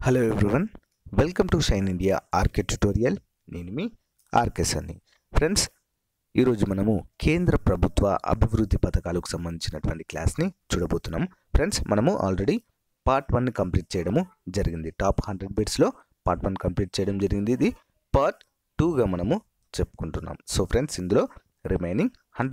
Hello everyone, welcome to shine India RK tutorial. నేను మీ RK సన్ని. Friends, ఈరోజు మనము కేంద్ర ప్రభుత్వ అభివృద్ధి పథకాలకు సంబంధించినటువంటి క్లాస్ని చూడబోతున్నాం. ఫ్రెండ్స్, మనము ఆల్రెడీ పార్ట్ 1 కంప్లీట్ చేయడము జరిగింది. టాప్ 100 బిట్స్లో పార్ట్ 1 కంప్లీట్ చేయడం జరిగింది. ఇది పార్ట్ 2గా మనము చెప్పుకుంటున్నాం. సో ఫ్రెండ్స్, ఇందులో రిమైనింగ్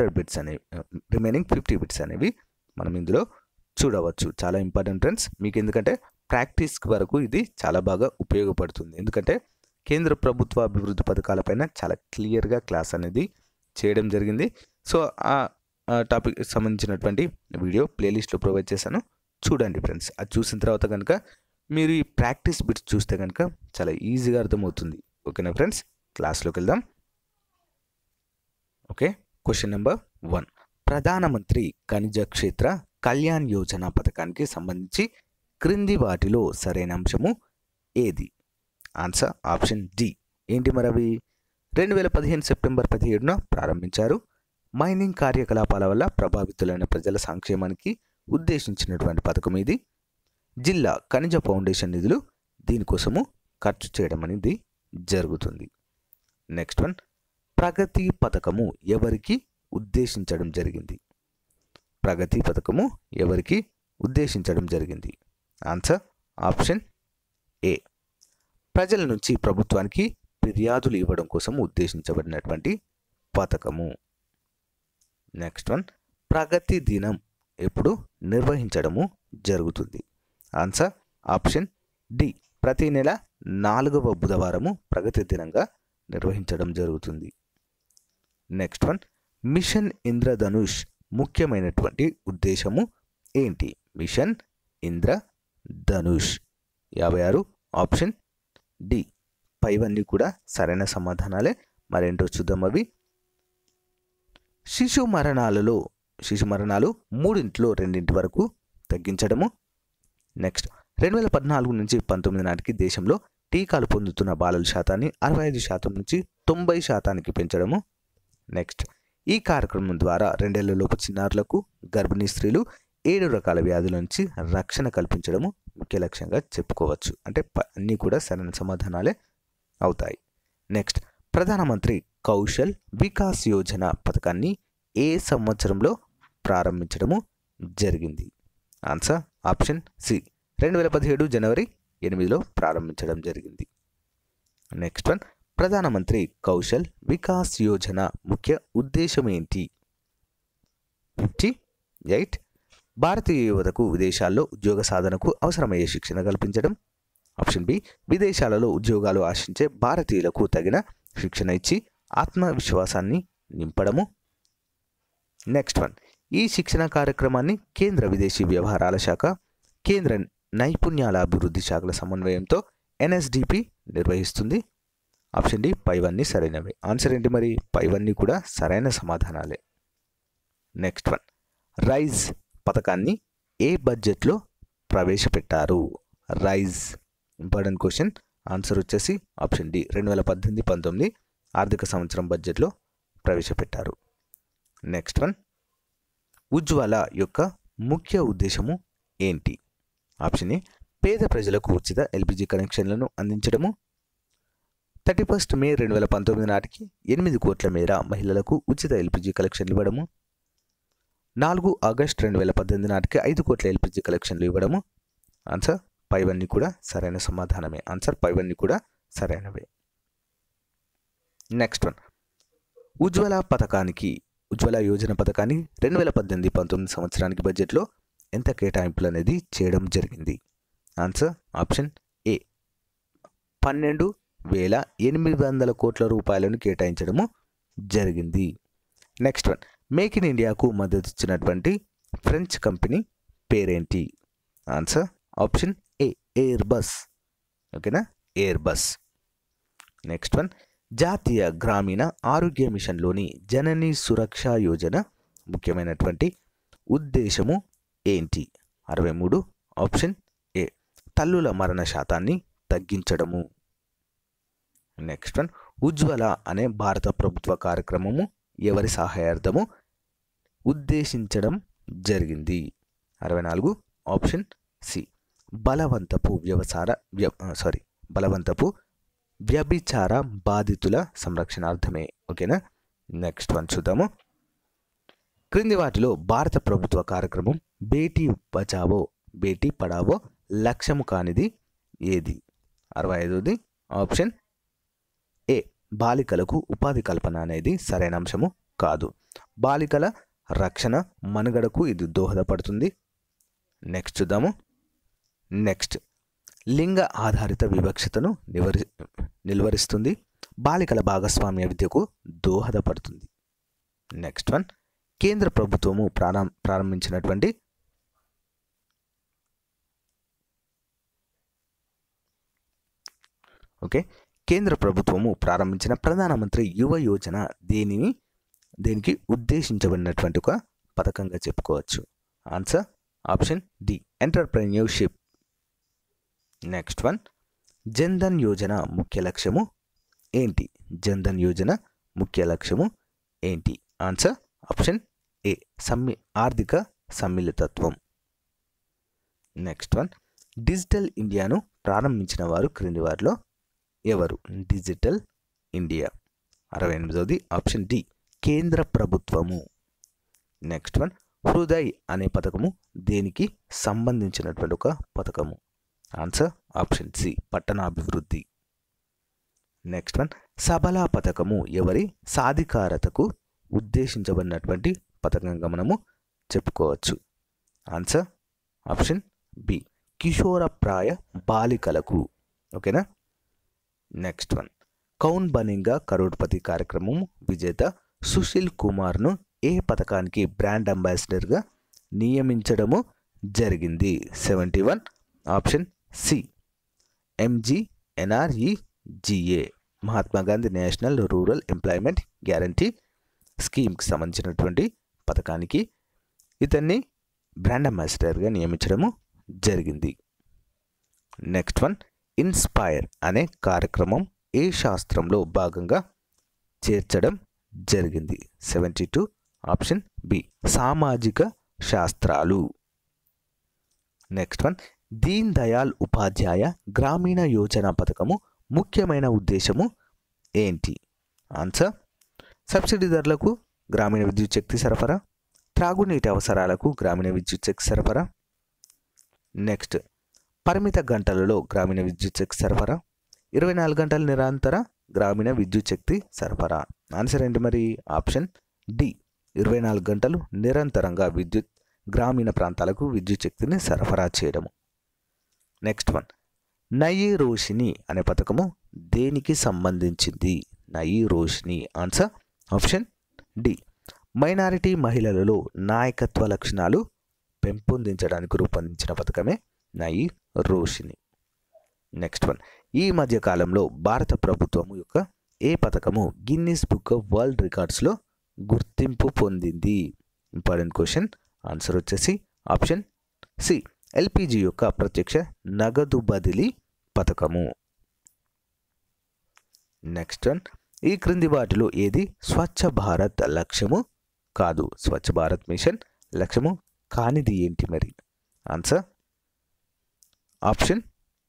50 బిట్స్ అనేవి మనం ఇందులో చూడవచ్చు. చాలా ఇంపార్టెంట్ ఫ్రెండ్స్ మీకు, ఎందుకంటే ప్రాక్టీస్ వరకు ఇది చాలా బాగా ఉపయోగపడుతుంది. ఎందుకంటే కేంద్ర ప్రభుత్వ అభివృద్ధి పథకాలపైన చాలా క్లియర్గా క్లాస్ అనేది చేయడం జరిగింది. సో ఆ టాపిక్ సంబంధించినటువంటి వీడియో ప్లేలిస్ట్లో ప్రొవైడ్ చేశాను, చూడండి ఫ్రెండ్స్. అది చూసిన తర్వాత కనుక మీరు ఈ ప్రాక్టీస్ బిట్స్ చూస్తే కనుక చాలా ఈజీగా అర్థమవుతుంది. ఓకేనా ఫ్రెండ్స్, క్లాస్లోకి వెళ్దాం. Okay, question number 1. ప్రధానమంత్రి ఖనిజ క్షేత్ర కళ్యాణ్ యోజన పథకానికి సంబంధించి క్రింది వాటిలో సరైన అంశము ఏది? Answer option D. ఏంటి మరి అవి? 2015 సెప్టెంబర్ 17న ప్రారంభించారు. మైనింగ్ కార్యకలాపాల వల్ల ప్రభావితులైన ప్రజల సంక్షేమానికి ఉద్దేశించినటువంటి పథకం ఇది. జిల్లా ఖనిజ ఫౌండేషన్ నిధులు దీనికోసము ఖర్చు చేయడం అనేది జరుగుతుంది. నెక్స్ట్ వన్, ప్రగతి పథకము ఎవరికి ఉద్దేశించడం జరిగింది? ప్రగతి పథకము ఎవరికి ఉద్దేశించడం జరిగింది? Answer option A. ప్రజల నుంచి ప్రభుత్వానికి ఫిర్యాదులు ఇవ్వడం కోసం ఉద్దేశించబడినటువంటి పథకము. నెక్స్ట్ వన్, ప్రగతి దినం ఎప్పుడు నిర్వహించడము జరుగుతుంది? Answer option D. ప్రతి నెల 4వ బుధవారము ప్రగతి దినంగా నిర్వహించడం జరుగుతుంది. నెక్స్ట్ వన్, మిషన్ ఇంద్రధనుష్ ముఖ్యమైనటువంటి ఉద్దేశము ఏంటి? Mission Indradhanush 56 option D. పైవన్నీ కూడా సరైన సమాధానాలే. మరేంటో చూద్దాం అవి. శిశు మరణాలు 3/2 వరకు తగ్గించడము. నెక్స్ట్, 2014 నుంచి 19 నాటికి దేశంలో టీకాలు పొందుతున్న బాలల శాతాన్ని 65% నుంచి 90% పెంచడము. నెక్స్ట్, ఈ కార్యక్రమం ద్వారా 2 ఏళ్లలోపు చిన్నారులకు, గర్భిణీ స్త్రీలు 7 రకాల వ్యాధుల నుంచి రక్షణ కల్పించడము ముఖ్య లక్ష్యంగా చెప్పుకోవచ్చు. అంటే అన్నీ కూడా సరైన సమాధానాలే అవుతాయి. నెక్స్ట్, ప్రధానమంత్రి కౌశల్ వికాస్ యోజన పథకాన్ని ఏ సంవత్సరంలో ప్రారంభించడము జరిగింది? Answer option C. 2017 జనవరి 8లో ప్రారంభించడం జరిగింది. నెక్స్ట్ వన్, ప్రధానమంత్రి కౌశల్ వికాస్ యోజన ముఖ్య ఉద్దేశం ఏంటి? 58. భారతీయ యువతకు విదేశాల్లో ఉద్యోగ సాధనకు అవసరమయ్యే శిక్షణ కల్పించడం. Option B. విదేశాలలో ఉద్యోగాలు ఆశించే భారతీయులకు తగిన శిక్షణ ఇచ్చి ఆత్మవిశ్వాసాన్ని నింపడము. నెక్స్ట్ వన్, ఈ శిక్షణ కార్యక్రమాన్ని కేంద్ర విదేశీ వ్యవహారాల శాఖ, కేంద్ర నైపుణ్యాల అభివృద్ధి శాఖల సమన్వయంతో NSDP నిర్వహిస్తుంది. Option D. పైవన్నీ సరైనవే. ఆన్సర్ ఏంటి మరి? పైవన్నీ కూడా సరైన సమాధానాలే. నెక్స్ట్ వన్, రైజ్ పథకాన్ని ఏ బడ్జెట్లో ప్రవేశపెట్టారు? RISE important question. ఆన్సర్ వచ్చేసి ఆప్షన్ డి. 2018-19 ఆర్థిక సంవత్సరం బడ్జెట్లో ప్రవేశపెట్టారు. నెక్స్ట్ వన్, ఉజ్వల యొక్క ముఖ్య ఉద్దేశము ఏంటి? Option A. పేద ప్రజలకు ఉచిత LPG కనెక్షన్లను అందించడము. 31 మే 2019 నాటికి 8 కోట్ల మేర మహిళలకు ఉచిత LPG కలెక్షన్లు ఇవ్వడము. 4 ఆగస్టు 2018 నాటికి 5 కోట్ల LPG కలెక్షన్లు ఇవ్వడము. ఆన్సర్ పైవన్నీ కూడా సరైన సమాధానమే. ఆన్సర్ పైవన్నీ కూడా సరైనవే. నెక్స్ట్ వన్, ఉజ్వల యోజన పథకానికి 2018-19 సంవత్సరానికి బడ్జెట్లో ఎంత కేటాయింపులు అనేది చేయడం జరిగింది? ఆన్సర్ ఆప్షన్ ఏ. 12,800 కోట్ల రూపాయలను కేటాయించడము జరిగింది. నెక్స్ట్ వన్, మేక్ ఇన్ ఇండియాకు మద్దతు ఇచ్చినటువంటి ఫ్రెంచ్ కంపెనీ పేరేంటి? Answer option A. Airbus. ఓకేనా, ఎయిర్ బస్. నెక్స్ట్ వన్, జాతీయ గ్రామీణ ఆరోగ్య మిషన్లోని జనని సురక్ష యోజన ముఖ్యమైనటువంటి ఉద్దేశము ఏంటి? 63 ఆప్షన్ ఏ. తల్లుల మరణ శాతాన్ని తగ్గించడము. నెక్స్ట్ వన్, ఉజ్వల అనే భారత ప్రభుత్వ కార్యక్రమము ఎవరి సహాయార్థము ఉద్దేశించడం జరిగింది? 64 ఆప్షన్ సి. బలవంతపు బలవంతపు వ్యభిచార బాధితుల సంరక్షణార్థమే. ఓకేనా. నెక్స్ట్ వన్ చూద్దాము. క్రింది వాటిలో భారత ప్రభుత్వ కార్యక్రమం బేటీ బచావో బేటీ పడావో లక్ష్యము కానిది ఏది? 65ది ఆప్షన్ ఏ బాలికలకు ఉపాధి కల్పన అనేది సరైన అంశము కాదు. బాలికల రక్షణ మనుగడకు ఇది దోహదపడుతుంది. నెక్స్ట్ చూద్దాము. నెక్స్ట్ లింగ ఆధారిత వివక్షతను నిలువరిస్తుంది. బాలికల భాగస్వామ్య విద్యకు దోహదపడుతుంది. నెక్స్ట్ వన్ కేంద్ర ప్రభుత్వము ప్రారంభించినటువంటి కేంద్ర ప్రభుత్వము ప్రారంభించిన ప్రధానమంత్రి యువ యోజన దేనికి ఉద్దేశించబడినటువంటి ఒక పథకంగా చెప్పుకోవచ్చు? Answer option D entrepreneurship. Next one Jan Dhan Yojana ముఖ్య లక్ష్యము ఏంటి? జన్‌ధన్ యోజన ముఖ్య లక్ష్యము ఏంటి? ఆన్సర్ ఆప్షన్ ఏ ఆర్థిక సమ్మిళితత్వం. నెక్స్ట్ వన్ డిజిటల్ ఇండియాను ప్రారంభించిన వారు క్రింది వారిలో ఎవరు? Digital India. 68ది ఆప్షన్ డి కేంద్ర ప్రభుత్వము. నెక్స్ట్ వన్ హృదయ్ అనే పథకము దేనికి సంబంధించినటువంటి ఒక పథకము? ఆన్సర్ ఆప్షన్ సి పట్టణాభివృద్ధి. నెక్స్ట్ వన్ సబలా పథకము ఎవరి సాధికారతకు ఉద్దేశించబడినటువంటి పథకంగా మనము చెప్పుకోవచ్చు? ఆన్సర్ ఆప్షన్ బి కిషోరప్రాయ బాలికలకు. ఓకేనా. నెక్స్ట్ వన్ కౌన్ బనేగా కరోడ్పతి కార్యక్రమం విజేత సుశీల్ కుమార్ను ఏ పథకానికి బ్రాండ్ అంబాసిడర్గా నియమించడము జరిగింది? 71 option C MGNREGA Mahatma Gandhi national rural employment guarantee స్కీమ్కి సంబంధించినటువంటి పథకానికి ఇతన్ని బ్రాండ్ అంబాసిడర్గా నియమించడము జరిగింది. నెక్స్ట్ వన్ ఇన్స్పైర్ అనే కార్యక్రమం ఏ శాస్త్రంలో భాగంగా చేర్చడం జరిగింది? 72 ఆప్షన్ బి సామాజిక శాస్త్రాలు. నెక్స్ట్ వన్ దీన్ దయాళ్ ఉపాధ్యాయ గ్రామీణ యోజన పథకము ముఖ్యమైన ఉద్దేశము ఏంటి? ఆన్సర్ సబ్సిడీదారులకు గ్రామీణ విద్యుత్ శక్తి సరఫరా, త్రాగునీటి అవసరాలకు గ్రామీణ విద్యుత్ శక్తి సరఫరా. నెక్స్ట్ పరిమిత గంటలలో గ్రామీణ విద్యుత్ శక్తి సరఫరా, 24 గంటల నిరంతర గ్రామీణ విద్యుత్ శక్తి సరఫరా. ఆన్సర్ ఏంటి మరి? ఆప్షన్ డి 24 గంటలు నిరంతరంగా గ్రామీణ ప్రాంతాలకు విద్యుత్ శక్తిని సరఫరా చేయడము. నెక్స్ట్ వన్ నయీ రోషిని అనే పథకము దేనికి సంబంధించింది? Nai Roshni. Answer option D minority మహిళలలో నాయకత్వ లక్షణాలు పెంపొందించడానికి రూపొందించిన పథకమే నయీ రోషిని. నెక్స్ట్ వన్ ఈ మధ్య కాలంలో భారత ప్రభుత్వము యొక్క ఏ పథకము గిన్నిస్ బుక్ ఆఫ్ వరల్డ్ రికార్డ్స్లో గుర్తింపు పొందింది? Important question. ఆన్సర్ వచ్చేసి ఆప్షన్ సి LPG యొక్క ప్రత్యక్ష నగదు బదిలీ పథకము. నెక్స్ట్ వన్ ఈ క్రింది వాటిలో ఏది స్వచ్ఛ భారత్ లక్ష్యము కాదు? స్వచ్ఛ భారత్ మిషన్ లక్ష్యము కానిది ఏంటి మరి? ఆన్సర్ ఆప్షన్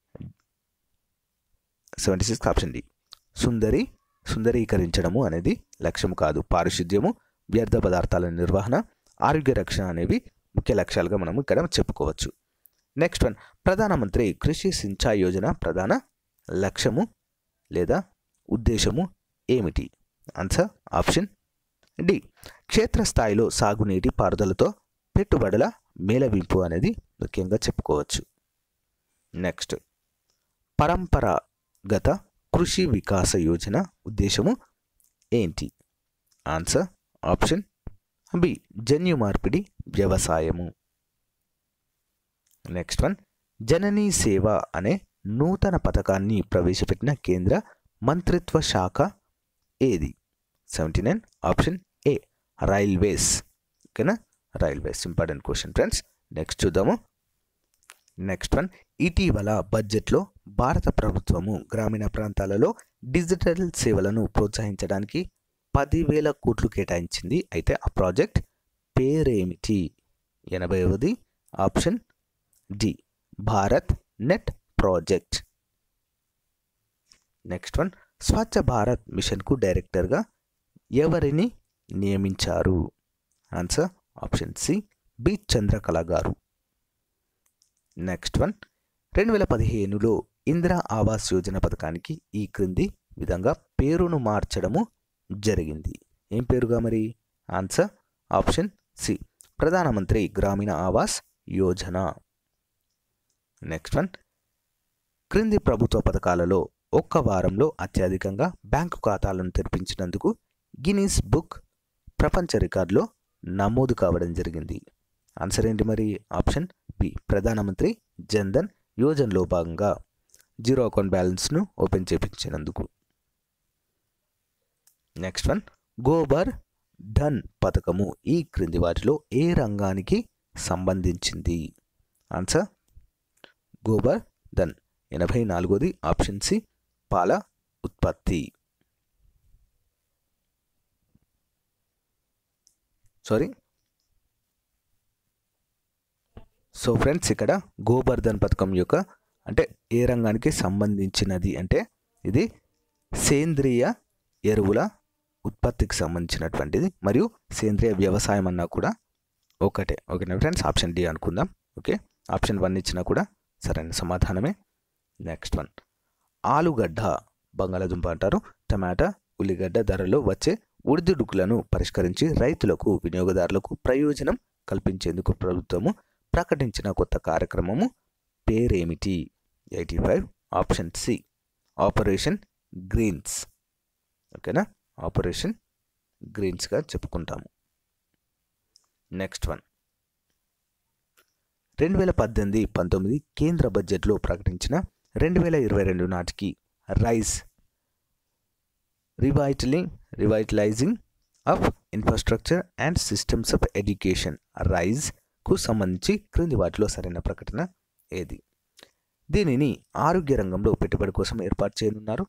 76 ఆప్షన్ డి సుందరీకరించడము అనేది లక్ష్యము కాదు. పారిశుద్ధ్యము, వ్యర్థ పదార్థాల నిర్వహణ, ఆరోగ్య రక్షణ అనేవి ముఖ్య లక్ష్యాలుగా మనం ఇక్కడ చెప్పుకోవచ్చు. నెక్స్ట్ వన్ ప్రధానమంత్రి కృషి సించాయ్ యోజన ప్రధాన లక్ష్యము లేదా ఉద్దేశము ఏమిటి? ఆన్సర్ ఆప్షన్ డి క్షేత్రస్థాయిలో సాగునీటి పారుదలతో పెట్టుబడుల మేళవింపు అనేది ముఖ్యంగా చెప్పుకోవచ్చు. నెక్స్ట్ పరంపరాగత కృషి వికాస యోజన ఉద్దేశము ఏంటి? ఆన్సర్ ఆప్షన్ బి జన్యు మార్పిడి వ్యవసాయము. నెక్స్ట్ వన్ జననీ సేవ అనే నూతన పథకాన్ని ప్రవేశపెట్టిన కేంద్ర మంత్రిత్వ శాఖ ఏది? 79 ఆప్షన్ ఏ రైల్వేస్. ఓకేనా. Railways important question friends. Next చూద్దాము. నెక్స్ట్ వన్ ఇటీవల బడ్జెట్లో భారత ప్రభుత్వము గ్రామీణ ప్రాంతాలలో డిజిటల్ సేవలను ప్రోత్సహించడానికి 10,000 కోట్లు కేటాయించింది. అయితే ఆ ప్రాజెక్ట్ పేరేమిటి? 80వది option D Bharat net project. Next one, Swachh Bharat మిషన్కు డైరెక్టర్గా ఎవరిని నియమించారు? Answer option C, B Chandrakala గారు. నెక్స్ట్ వన్, 2015లో ఇందిరా ఆవాస్ యోజన పథకానికి ఈ క్రింది విధంగా పేరును మార్చడము జరిగింది. ఏం పేరుగా మరి? ఆన్సర్ ఆప్షన్ సి, ప్రధానమంత్రి గ్రామీణ ఆవాస్ యోజన. నెక్స్ట్ వన్, క్రింది ప్రభుత్వ పథకాలలో ఒక్క వారంలో అత్యధికంగా బ్యాంకు ఖాతాలను తెరిపించినందుకు గిన్నీస్ బుక్ ప్రపంచ రికార్డులో నమోదు కావడం జరిగింది. ఆన్సర్ ఏంటి మరి? ఆప్షన్ బి, ప్రధానమంత్రి జన్ధన్ యోజనలో భాగంగా జీరో అకౌంట్ బ్యాలెన్స్ను ఓపెన్ చేయించినందుకు. నెక్స్ట్ వన్, గోబర్ ధన్ పథకము ఈ క్రింది వాటిలో ఏ రంగానికి సంబంధించింది? ఆన్సర్ గోబర్ ధన్ 84ది ఆప్షన్ సి, పాల ఉత్పత్తి. సో ఫ్రెండ్స్, ఇక్కడ గోబర్ధన్ పథకం యొక్క అంటే ఏ రంగానికి సంబంధించినది అంటే ఇది సేంద్రియ ఎరువుల ఉత్పత్తికి సంబంధించినటువంటిది, మరియు సేంద్రియ వ్యవసాయం అన్నా కూడా ఓకేనా ఫ్రెండ్స్? ఆప్షన్ డి అనుకుందాం. ఓకే, ఆప్షన్ 1 ఇచ్చినా కూడా సరైన సమాధానమే. నెక్స్ట్ వన్, ఆలుగడ్డ, బంగాళాదుంప అంటారు, టమాటా, ఉల్లిగడ్డ ధరలో వచ్చే ఒడిదుడుకులను పరిష్కరించి రైతులకు వినియోగదారులకు ప్రయోజనం కల్పించేందుకు ప్రభుత్వము ప్రకటించిన కొత్త కార్యక్రమము పేరేమిటి? 85 ఆప్షన్ సి, ఆపరేషన్ గ్రీన్స్. ఓకేనా, ఆపరేషన్ గ్రీన్స్గా చెప్పుకుంటాము. నెక్స్ట్ వన్, 2018-19 కేంద్ర బడ్జెట్లో ప్రకటించిన 2022 నాటికి RISE revitalising of infrastructure and systems of education రైజ్కు సంబంధించి క్రింది వాటిలో సరైన ప్రకటన ఏది? దీనిని ఆరోగ్య రంగంలో పెట్టుబడి కోసం ఏర్పాటు చేయనున్నారు.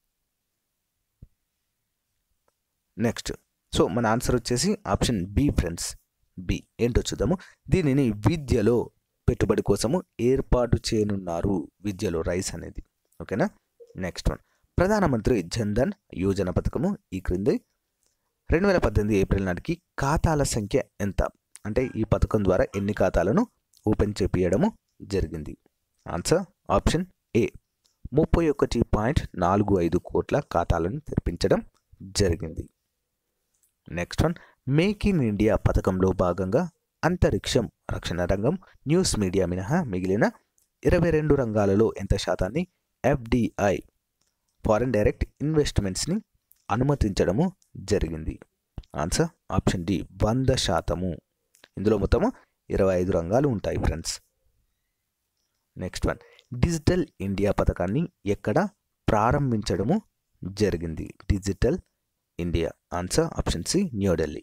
నెక్స్ట్, సో మన ఆన్సర్ వచ్చేసి ఆప్షన్ బి ఫ్రెండ్స్. బి ఏంటో చూద్దాము. దీనిని విద్యలో పెట్టుబడి కోసము ఏర్పాటు చేయనున్నారు. విద్యలో రైస్ అనేది. ఓకేనా. నెక్స్ట్ వన్, ప్రధానమంత్రి జన్ధన్ యోజన పథకము ఈ క్రింది 2018 ఏప్రిల్ నాటికి ఖాతాల సంఖ్య ఎంత? అంటే ఈ పథకం ద్వారా ఎన్ని ఖాతాలను ఓపెన్ చేపియడము జరిగింది? ఆన్సర్ ఆప్షన్ ఏ, 31.45 కోట్ల ఖాతాలను తెరిపించడం జరిగింది. Next one, make in India పథకంలో భాగంగా అంతరిక్షం, రక్షణ రంగం, న్యూస్ మీడియా మినహా మిగిలిన 22 రంగాలలో ఎంత శాతాన్ని ఎఫ్డిఐ ఫారెన్ డైరెక్ట్ ఇన్వెస్ట్మెంట్స్ని అనుమతించడము జరిగింది? Answer option D, 100%. ఇందులో మొత్తము 25 రంగాలు ఉంటాయి friends. Next one, digital India పథకాన్ని ఎక్కడ ప్రారంభించడము జరిగింది? Digital India. Answer option C, New Delhi.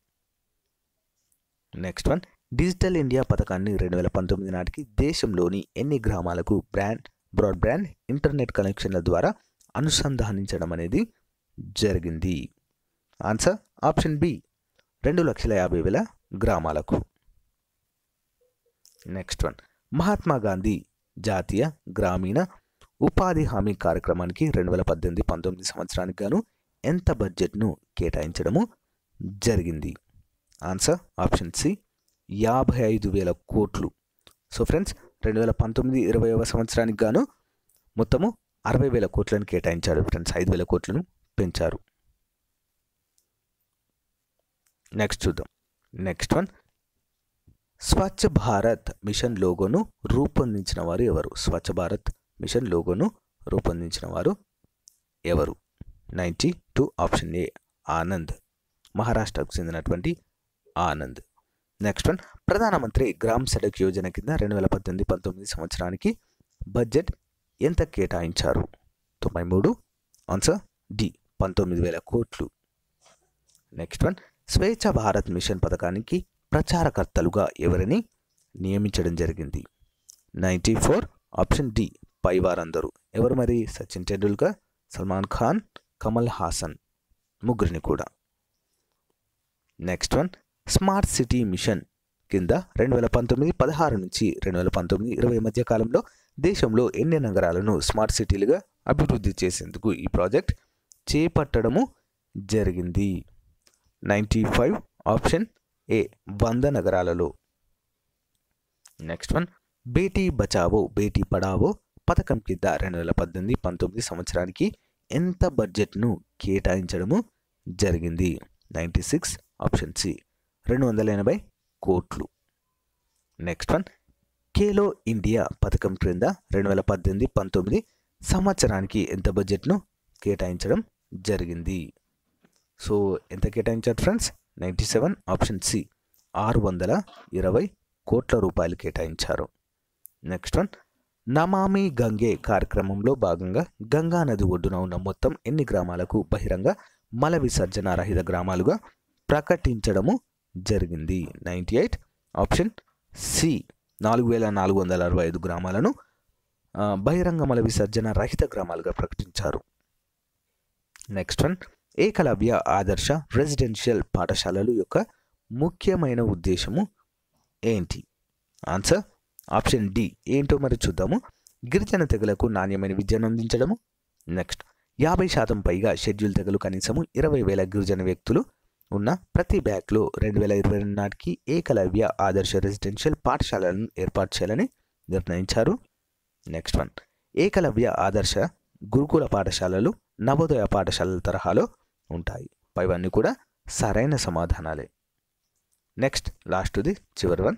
Next one, digital India పథకాన్ని 2019 నాటికి దేశంలోని ఎన్ని గ్రామాలకు బ్రాడ్బ్యాండ్ ఇంటర్నెట్ కనెక్షన్ల ద్వారా అనుసంధానించడం అనేది జరిగింది? ఆన్సర్ ఆప్షన్ బి, 2,50,000 గ్రామాలకు. నెక్స్ట్ వన్, మహాత్మా గాంధీ జాతీయ గ్రామీణ ఉపాధి హామీ కార్యక్రమానికి 2018-19 సంవత్సరానికి గాను ఎంత బడ్జెట్ను కేటాయించడము జరిగింది? ఆన్సర్ ఆప్షన్ సి, 55,000 కోట్లు. సో ఫ్రెండ్స్, 2019-20వ సంవత్సరానికి గాను మొత్తము 60,000 కోట్లను కేటాయించాడు ఫ్రెండ్స్. 5,000 కోట్లను పెంచారు. నెక్స్ట్ చూద్దాం. Next one, Swachh Bharat mission లోగోను రూపొందించిన వారు ఎవరు? స్వచ్ఛ భారత్ మిషన్ లోగోను రూపొందించిన వారు ఎవరు? 92 ఆప్షన్ ఏ, ఆనంద్. మహారాష్ట్రకు చెందినటువంటి ఆనంద్. నెక్స్ట్ వన్, ప్రధానమంత్రి గ్రామ్ సడక్ యోజన కింద 2018-19 సంవత్సరానికి బడ్జెట్ ఎంత కేటాయించారు? 93. ఆన్సర్ డి, 19,000 కోట్లు. నెక్స్ట్ వన్, స్వేచ్ఛ భారత్ మిషన్ పథకానికి ప్రచారకర్తలుగా ఎవరిని నియమించడం జరిగింది? 94. ఆప్షన్ డి, పై వారందరూ. ఎవరు మరి? సచిన్ టెండూల్కర్, సల్మాన్ ఖాన్, కమల్ హాసన్, ముగ్గురిని కూడా. Next one, smart city mission కింద 2019-16 నుంచి 2019-20 మధ్య కాలంలో దేశంలో ఎన్ని నగరాలను స్మార్ట్ సిటీలుగా అభివృద్ధి చేసేందుకు ఈ ప్రాజెక్ట్ చేపట్టడము జరిగింది? 95 ఆప్షన్ ఏ 100 నగరాలలో. నెక్స్ట్ వన్, బేటీ బచావో బేటీ పడావో పథకం కింద 2018-19 సంవత్సరానికి ఎంత బడ్జెట్ను కేటాయించడము జరిగింది? 96 ఆప్షన్ సి 280 కోట్లు. నెక్స్ట్ వన్, ఖేలో ఇండియా పథకం క్రింద 2018-19 సంవత్సరానికి ఎంత బడ్జెట్ను కేటాయించడం జరిగింది? సో ఎంత కేటాయించారు ఫ్రెండ్స్? 97 ఆప్షన్ సి 620 కోట్ల రూపాయలు కేటాయించారు. నెక్స్ట్ వన్, నమామి గంగే కార్యక్రమంలో భాగంగా గంగా నది ఒడ్డున ఉన్న మొత్తం ఎన్ని గ్రామాలకు బహిరంగ మల విసర్జన రహిత గ్రామాలుగా ప్రకటించడము జరిగింది? 98 ఆప్షన్ సి 4465 గ్రామాలను బహిరంగ మల విసర్జన రహిత గ్రామాలుగా ప్రకటించారు. నెక్స్ట్ వన్, ఏకలవ్య ఆదర్శ రెసిడెన్షియల్ పాఠశాలలు యొక్క ముఖ్యమైన ఉద్దేశము ఏంటి? Answer option D. ఏంటో మరి చూద్దాము. గిరిజన తెగలకు నాణ్యమైన విద్యను అందించడము. నెక్స్ట్, 50% పైగా షెడ్యూల్ తెగలు కనీసము 20,000 గిరిజన వ్యక్తులు ఉన్న ప్రతి బ్యాక్లో 2022 నాటికి ఏకలవ్య ఆదర్శ రెసిడెన్షియల్ పాఠశాలను ఏర్పాటు చేయాలని నిర్ణయించారు. నెక్స్ట్ వన్, ఏకలవ్య ఆదర్శ గురుకుల పాఠశాలలు నవోదయ పాఠశాలల తరహాలో ఉంటాయి. పైవన్నీ కూడా సరైన సమాధానాలే. నెక్స్ట్ లాస్ట్ది చివరి వన్,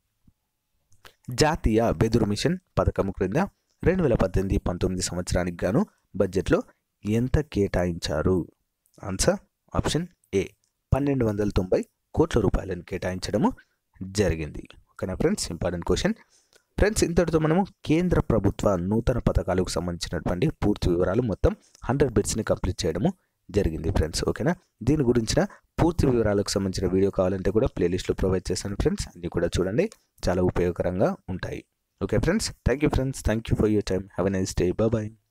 జాతీయ వెదురు మిషన్ పథకం క్రింద 2018-19 సంవత్సరానికి గాను బడ్జెట్లో ఎంత కేటాయించారు? ఆన్సర్ ఆప్షన్ ఏ 1290 కోట్ల రూపాయలను కేటాయించడము జరిగింది. ఓకేనా ఫ్రెండ్స్, ఇంపార్టెంట్ క్వశ్చన్. ఫ్రెండ్స్, ఇంతటితో మనము కేంద్ర ప్రభుత్వ నూతన పథకాలకు సంబంధించినటువంటి పూర్తి వివరాలు మొత్తం 100 బిట్స్ని కంప్లీట్ చేయడము జరిగింది ఫ్రెండ్స్. ఓకేనా, దీని గురించిన పూర్తి వివరాలకు సంబంధించిన వీడియో కావాలంటే కూడా ప్లేలిస్ట్లో ప్రొవైడ్ చేశాను ఫ్రెండ్స్. అన్నీ కూడా చూడండి, చాలా ఉపయోగకరంగా ఉంటాయి. Okay friends, thank you friends, thank you for your time. Have a nice day. Bye.